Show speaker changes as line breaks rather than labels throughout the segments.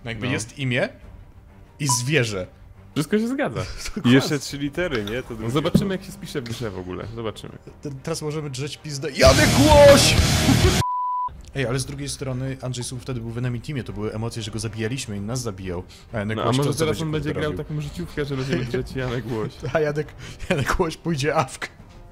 No jakby jest imię i zwierzę.
Wszystko się zgadza.
I jeszcze 3 litery, nie? To
No zobaczymy jak się spisze w grze w ogóle, zobaczymy.
Teraz możemy drzeć pizdę. Janek Łoś! Ej, ale z drugiej strony Andrzej Słup wtedy był w Enemy Teamie, to były emocje, że go zabijaliśmy i nas zabijał. A Janek
No a
Łoś
może
to
teraz on będzie grał
robił?
taką życiówkę, że będziemy drzeć Janek Łoś.
A Janek Łoś pójdzie awk.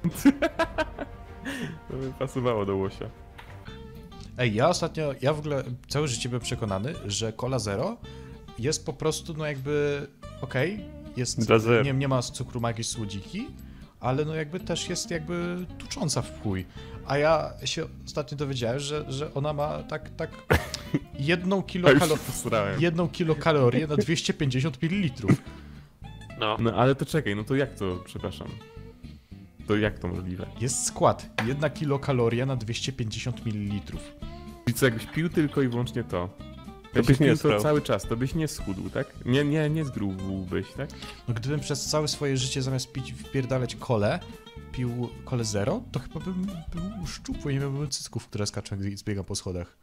To by pasowało do Łosia.
Ej, ja w ogóle całe życie byłem przekonany, że Cola Zero jest po prostu, no jakby, jest,
Dla zero.
nie ma cukru, ma jakieś słodziki, ale no jakby też jest jakby tucząca w chuj. A ja się ostatnio dowiedziałem, że ona ma tak jedną kilokalorię na 250 ml.
No ale to czekaj, no to jak to, przepraszam. To jak to możliwe?
Jest skład, 1 kilokaloria na 250 ml.
I co, jakbyś pił tylko i wyłącznie to?
To byś
Jakbyś
nie
pił to
sprał.
cały czas, to byś nie schudł, tak? Nie zgrubłbyś, tak?
No gdybym przez całe swoje życie zamiast wpierdalać kolę, pił kolę zero, to chyba bym był szczupły, nie miałbym cycków, które skaczą i zbiegam po schodach.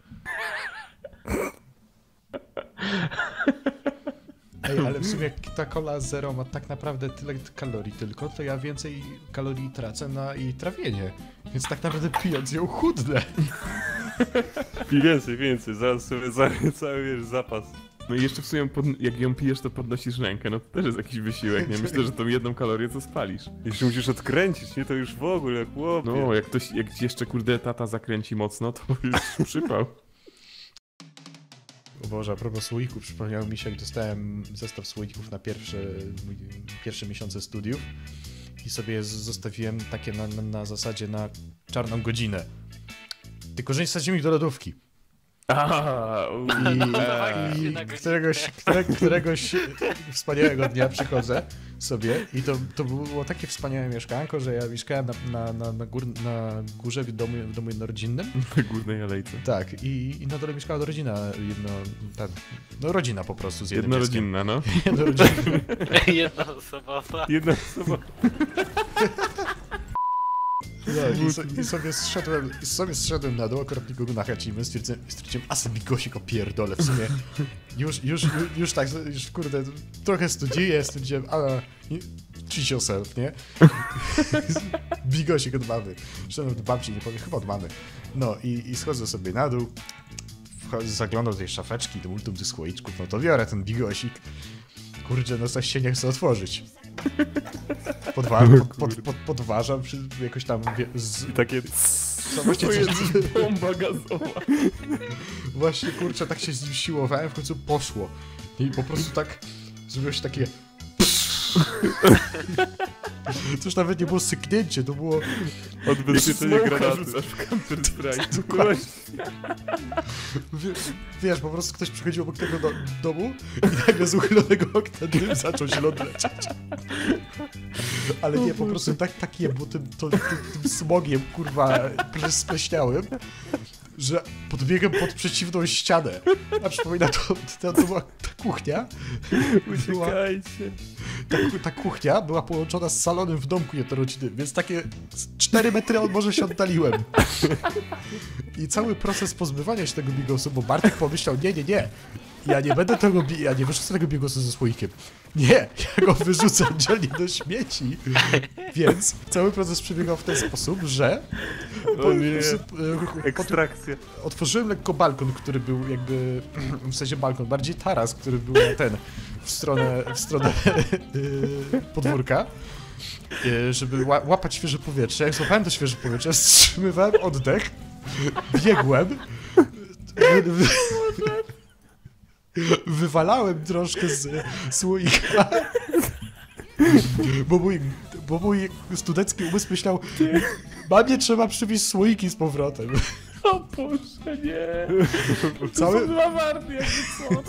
Ej, ale w sumie jak ta kola zero ma tak naprawdę tyle kalorii tylko, to ja więcej kalorii tracę na jej trawienie. Więc tak naprawdę pijąc ją chudnę.
I więcej, zaraz sobie cały wiesz, zapas.
No i jeszcze w sumie jak ją pijesz, to podnosisz rękę, no to też jest jakiś wysiłek, nie? Myślę, że tą jedną kalorię to spalisz.
Jeśli musisz odkręcić, nie? To już w ogóle, chłopie.
No, jak ci jeszcze kurde tata zakręci mocno, to już przypał.
O Boże, a propos słoików, przypomniało mi się, jak dostałem zestaw słoików na pierwsze miesiące studiów i sobie je zostawiłem takie na zasadzie na czarną godzinę. Tylko, że nie wsadziłem ich do lodówki. I któregoś wspaniałego dnia przychodzę sobie i to było takie wspaniałe mieszkanko, że ja mieszkałem na górze w domu jednorodzinnym.
Na górnej alejce.
Tak, i na dole mieszkała rodzina, rodzina po prostu z jednym
Jednorodzinna, no.
Jednorodzinna.
Jedna osoba.
No, i sobie zszedłem na dół, akurat nikogo nachęciłem, stwierdziłem, a sobie bigosik opierdolę, w sumie już tak, kurde, trochę studiuję, stwierdziłem, treat yourself, nie? Bigosik od mamy, szedłem do babci, nie powiem, chyba od mamy. No i schodzę sobie na dół, zaglądam do tej szafeczki, do multum tych słoiczków, no to biorę ten bigosik. Kurczę, no coś się nie chce otworzyć. Podważam, jakoś tam...
I takie...
To jest bomba gazowa.
Właśnie, kurczę, tak się z nim siłowałem, w końcu poszło. I po prostu tak... Zrobiło się takie... To już nawet nie było syknięcie, to było...
Odbezpieczenie granaty.
Wiesz, po prostu ktoś przychodził obok tego domu i nagle z uchylonego okna dym zaczął się ląd lecieć. Ale nie, po prostu tak jebło tym smogiem, kurwa, spleśniałym, że podbiegłem pod przeciwną ścianę. A przypomina, to była ta kuchnia.
Uciekajcie.
Ta kuchnia była połączona z salonem w domku jednorodzinnym, więc takie 4 metry od morza się oddaliłem. I cały proces pozbywania się tego bigosu, bo Bartek pomyślał, nie, ja nie będę ja nie wyrzucę tego bigosu ze słoikiem. Nie, ja go wyrzucę dzielnie do śmieci. Więc cały proces przebiegał w ten sposób, że...
Ekstrakcja.
Otworzyłem lekko balkon, który był jakby... W sensie balkon, bardziej taras, który był w stronę podwórka. Żeby łapać świeże powietrze. Jak złapałem to świeże powietrze, wstrzymywałem oddech, biegłem, wywalałem troszkę z słoika, bo mój studencki umysł myślał, mamie trzeba przywieźć słoiki z powrotem.
O Boże, nie.
Cały...
To są dwa warty, jakby co?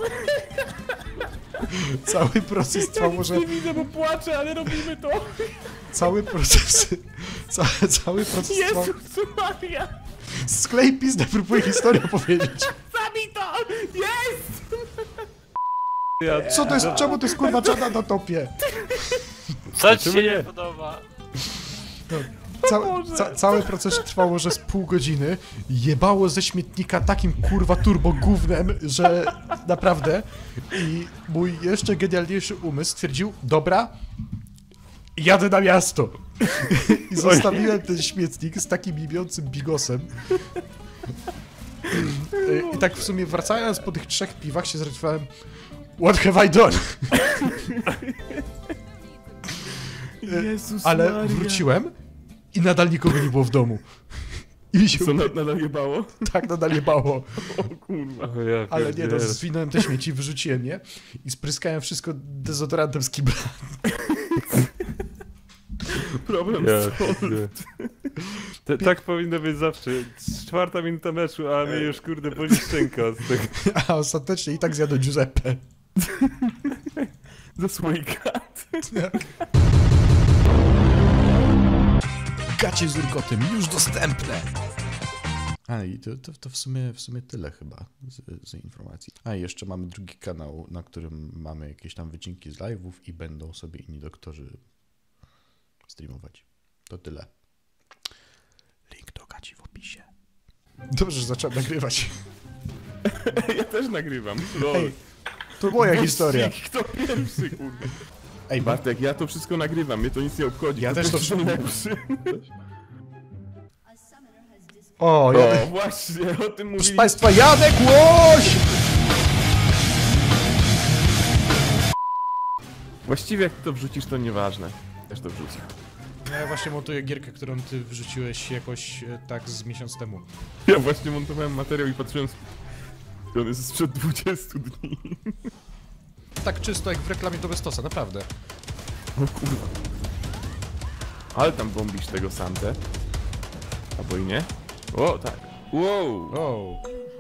Cały proces trwał może...
Nie widzę, bo płaczę, ale robimy to.
Cały proces trwał...
Jezus Maria!
Sklej pizdę, próbuję historię powiedzieć.
Zabij to! Jest!
Co to jest? Czemu to jest kurwa czarna na topie?
Co ci się nie podoba?
No, Cały proces trwał może z pół godziny. Jebało ze śmietnika takim kurwa turbo gównem, że naprawdę. I mój jeszcze genialniejszy umysł stwierdził, dobra, jadę na miasto. I zostawiłem ten śmietnik z takim imiącym bigosem. I tak w sumie wracając po tych 3 piwach się zorientowałem, what have I done?
Jezus
Ale
Maria.
wróciłem i nadal nikogo nie było w domu. I mi się
Co, nadal jebało?
tak nadal jebało.
O kurwa.
O, ja
Ale nie, no,
pierdzielę.
zwinąłem te śmieci, wyrzuciłem je i spryskałem wszystko dezodorantem z kibla.
Problem
Ja
z
pierdzielę. Tak powinno być zawsze. 4. minuta meczu, a mnie już kurde boli szczęka od tego.
A ostatecznie i tak zjadł Giuseppe.
Ze słoikat.
Gacie z Urgotem już dostępne! A i to w sumie tyle chyba z informacji. A i jeszcze mamy drugi kanał, na którym mamy jakieś tam wycinki z live'ów i będą sobie inni doktorzy streamować. To tyle. Link do gaci w opisie. Dobrze, że zacząłem nagrywać.
Ja też nagrywam. Lol.
Ej, to moja historia.
Kto pierwszy, kurde.
Ej,
Bartek, ja to wszystko nagrywam, mnie to nic nie obchodzi.
Ja
Kto
też to
pierwszy,
wszystko-
lepszy.
O,
O,
Janek.
właśnie, o tym
Proszę
mówili.
Państwa, Janek Łoś!
Właściwie jak to wrzucisz, to nieważne. Też to wrzucę.
No ja właśnie montuję gierkę, którą ty wrzuciłeś jakoś tak z miesiąc temu.
Ja właśnie montowałem materiał i patrzyłem, on jest sprzed 20 dni.
Tak czysto jak w reklamie do Bestosa, naprawdę.
O kurwa. Ale tam bombisz tego Santę. Albo i nie? O, tak. Wow.
O.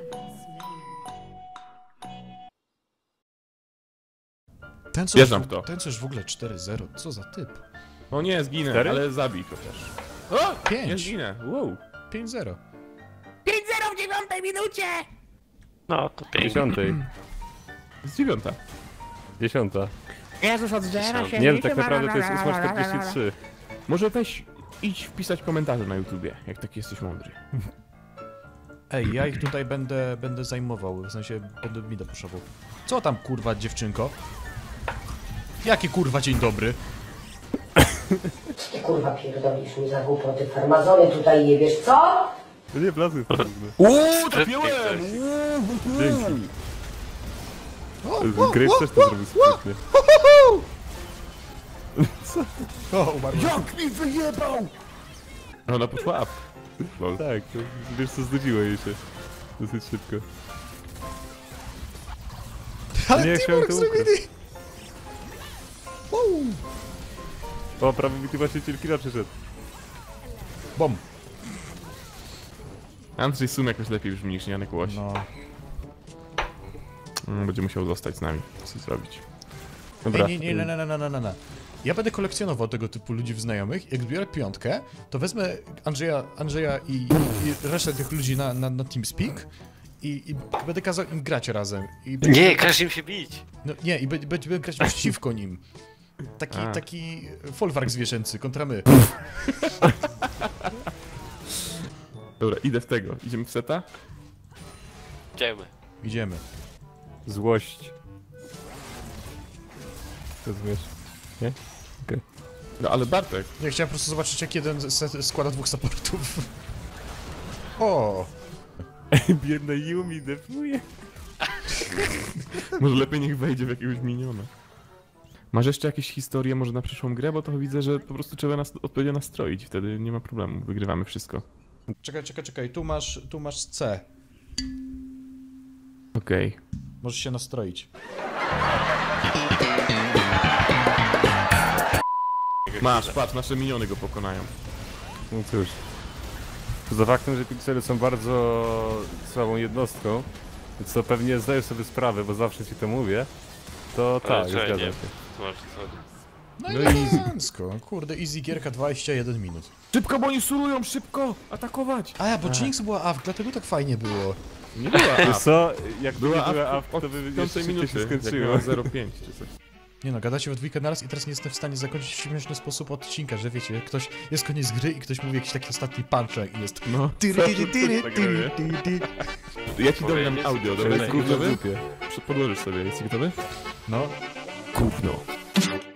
Ten coś,
Wjeżdżam w to.
ten coś w ogóle 4-0, co za typ?
O nie, zginę,
4?
ale zabij chociaż. O, nie
5.
zginę. Wow.
5-0.
5-0 w 9 minucie!
No, to pięknie.
10.
Z 9.
10.
Jezus, od drzewa się
Nie, no tak naprawdę to jest 8:43.
Może weź, idź wpisać komentarze na YouTubie, jak taki jesteś mądry.
Ej, ja ich tutaj będę zajmował, w sensie będę mi dopuszował. Co tam kurwa dziewczynko? Jaki kurwa dzień dobry?
Ty kurwa pierdolisz mi za głupoty, farmazony tutaj nie wiesz co?
No nie, blazły to
Uuu,
trafiłem!
Dzięki.
O,
Graves też to zrobił sprytnie.
o, umarłem.
Jak mi wyjebał! Ona poszła up. Lol.
Tak, to, wiesz co, znudziło jej się. Dosyć szybko.
Ale
Nie, chciałem
Teamwork
to ukryć.
zrobili! Wow.
O, prawie mi ty właśnie cielkina przyszedł.
Bom.
Andrzej Sum jakoś lepiej brzmi niż Janek Łoś.
No.
Będzie musiał zostać z nami. Co zrobić?
Dobra.
Ej, nie. Ja będę kolekcjonował tego typu ludzi w znajomych. Jak zbiorę 5, to wezmę Andrzeja i resztę tych ludzi na TeamSpeak i będę kazał im grać razem. I
Nie, każ im się bić.
No nie, i będziemy grać przeciwko nim. Taki folwark zwierzęcy kontra my.
Dobra, idę w tego. Idziemy w seta?
Idziemy.
Idziemy.
Złość. Rozumiesz? Nie?
No ale Bartek.
Ja chciałem po prostu zobaczyć, jak jeden składa 2 supportów. O!
Biedna Yumi defuje.
Może lepiej niech wejdzie w jakiegoś miniona. Masz jeszcze jakieś historie może na przyszłą grę? Bo to widzę, że po prostu trzeba nas odpowiednio nastroić. Wtedy nie ma problemu. Wygrywamy wszystko.
Czekaj. Tu masz C.
Okej.
Możesz się nastroić.
Masz, patrz, nasze miniony go pokonają.
No cóż. Poza faktem, że piksele są bardzo słabą jednostką, co pewnie zdajesz sobie sprawę, bo zawsze ci to mówię, to tak,
że
zgadzam
nie.
się.
No
No
i
i easy.
elegancko. Kurde, easy gierka 21 minut.
Szybko, bo oni surują, szybko! Atakować!
A, bo Jinx była AFK, dlatego tak fajnie było.
Nie była
Wiesz
up.
co, jak
Była
była
up
była
od
to by
5
jeszcze szybciej
minuty,
się
jak
skończyło.
miała 0,5 czy coś.
Nie no, gadacie we dwójkę naraz i teraz nie jestem w stanie zakończyć w śmieszny sposób odcinka, że wiecie, ktoś jest koniec gry i ktoś mówi jakiś taki ostatni punchline i jest...
No, ja ci dodam audio, dobra? Jest
Gówno w
gotowy?
dupie.
Podłożysz sobie, jesteś gotowy?
No,
Gówno.